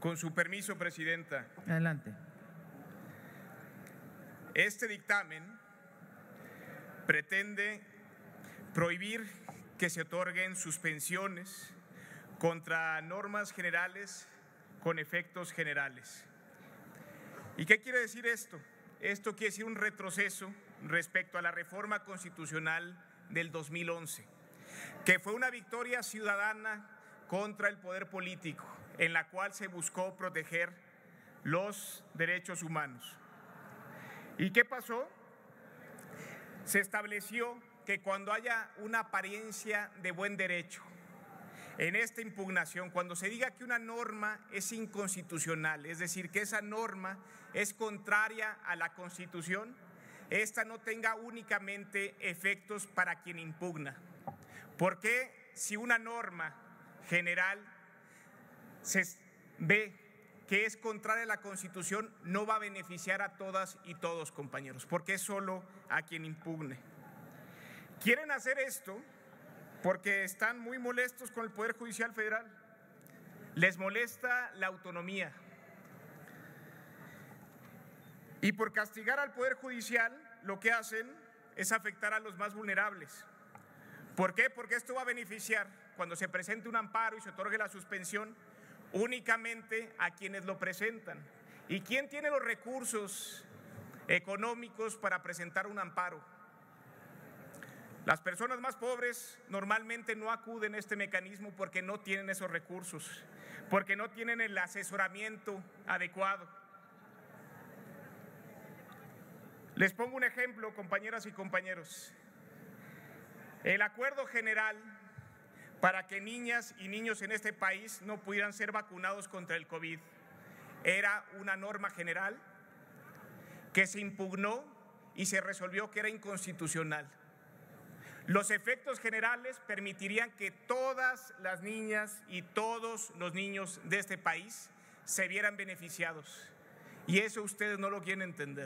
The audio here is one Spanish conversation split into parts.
Con su permiso, Presidenta. Adelante. Este dictamen pretende prohibir que se otorguen suspensiones contra normas generales con efectos generales. ¿Y qué quiere decir esto? Esto quiere decir un retroceso respecto a la reforma constitucional del 2011, que fue una victoria ciudadana contra el poder político, en la cual se buscó proteger los derechos humanos. ¿Y qué pasó? Se estableció que cuando haya una apariencia de buen derecho en esta impugnación, cuando se diga que una norma es inconstitucional, es decir, que esa norma es contraria a la Constitución, esta no tenga únicamente efectos para quien impugna. Porque si una norma general se ve que es contraria a la Constitución, no va a beneficiar a todas y todos, compañeros, porque es solo a quien impugne. Quieren hacer esto porque están muy molestos con el Poder Judicial Federal. Les molesta la autonomía. Y por castigar al Poder Judicial, lo que hacen es afectar a los más vulnerables. ¿Por qué? Porque esto va a beneficiar, cuando se presente un amparo y se otorgue la suspensión, únicamente a quienes lo presentan. ¿Y quién tiene los recursos económicos para presentar un amparo? Las personas más pobres normalmente no acuden a este mecanismo porque no tienen esos recursos, porque no tienen el asesoramiento adecuado. Les pongo un ejemplo, compañeras y compañeros. El acuerdo general para que niñas y niños en este país no pudieran ser vacunados contra el COVID era una norma general que se impugnó y se resolvió que era inconstitucional. Los efectos generales permitirían que todas las niñas y todos los niños de este país se vieran beneficiados. Y eso ustedes no lo quieren entender.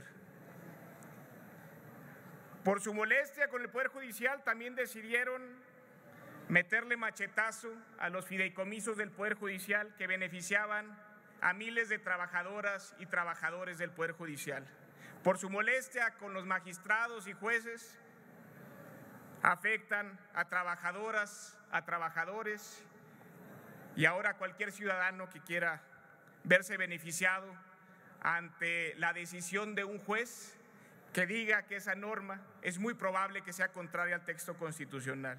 Por su molestia con el Poder Judicial, también decidieron meterle machetazo a los fideicomisos del Poder Judicial que beneficiaban a miles de trabajadoras y trabajadores del Poder Judicial. Por su molestia con los magistrados y jueces, afectan a trabajadoras, a trabajadores y ahora cualquier ciudadano que quiera verse beneficiado ante la decisión de un juez que diga que esa norma es muy probable que sea contraria al texto constitucional.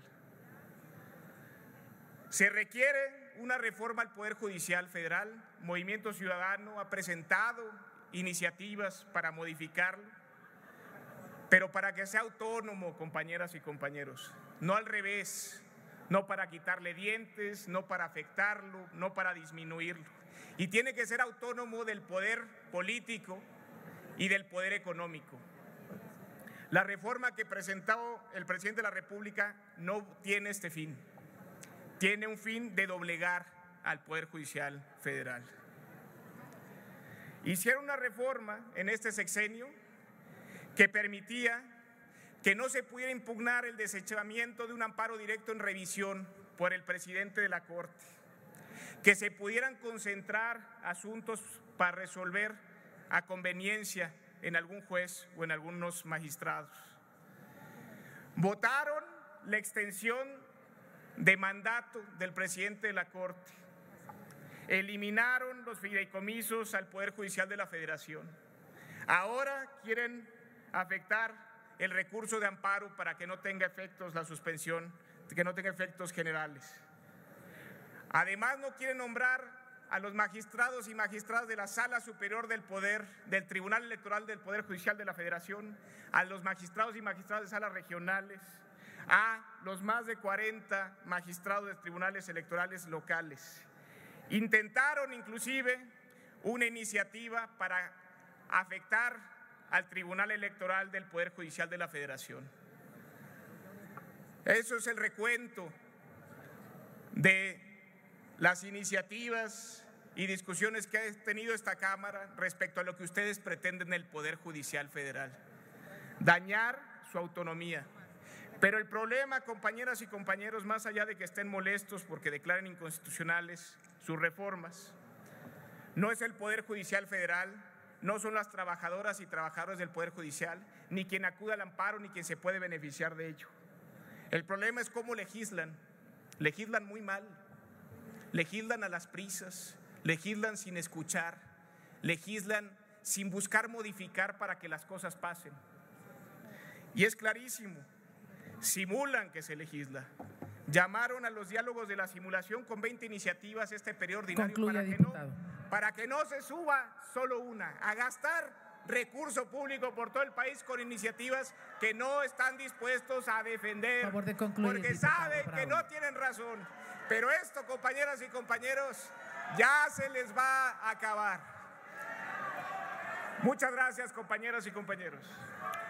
Se requiere una reforma al Poder Judicial Federal. Movimiento Ciudadano ha presentado iniciativas para modificarlo, pero para que sea autónomo, compañeras y compañeros, no al revés, no para quitarle dientes, no para afectarlo, no para disminuirlo. Y tiene que ser autónomo del poder político y del poder económico. La reforma que presentó el presidente de la República no tiene este fin. Tiene un fin de doblegar al Poder Judicial Federal. Hicieron una reforma en este sexenio que permitía que no se pudiera impugnar el desechamiento de un amparo directo en revisión por el presidente de la Corte, que se pudieran concentrar asuntos para resolver a conveniencia en algún juez o en algunos magistrados. Votaron la extensión de mandato del presidente de la Corte, eliminaron los fideicomisos al Poder Judicial de la Federación. Ahora quieren afectar el recurso de amparo para que no tenga efectos la suspensión, que no tenga efectos generales. Además, no quieren nombrar a los magistrados y magistradas de la Sala Superior del Poder, del Tribunal Electoral del Poder Judicial de la Federación, a los magistrados y magistradas de salas regionales, a los más de 40 magistrados de tribunales electorales locales. Intentaron inclusive una iniciativa para afectar al Tribunal Electoral del Poder Judicial de la Federación. Eso es el recuento de las iniciativas y discusiones que ha tenido esta Cámara respecto a lo que ustedes pretenden del Poder Judicial Federal: dañar su autonomía. Pero el problema, compañeras y compañeros, más allá de que estén molestos porque declaren inconstitucionales sus reformas, no es el Poder Judicial Federal, no son las trabajadoras y trabajadores del Poder Judicial, ni quien acude al amparo, ni quien se puede beneficiar de ello. El problema es cómo legislan. Legislan muy mal, legislan a las prisas, legislan sin escuchar, legislan sin buscar modificar para que las cosas pasen. Y es clarísimo, simulan que se legisla. Llamaron a los diálogos de la simulación con 20 iniciativas este periodo ordinario. Concluya, para que no se suba solo una, a gastar recurso público por todo el país con iniciativas que no están dispuestos a defender, favor de concluir, porque diputado saben Bravo. que no tienen razón. Pero esto, compañeras y compañeros, ya se les va a acabar. Muchas gracias, compañeras y compañeros.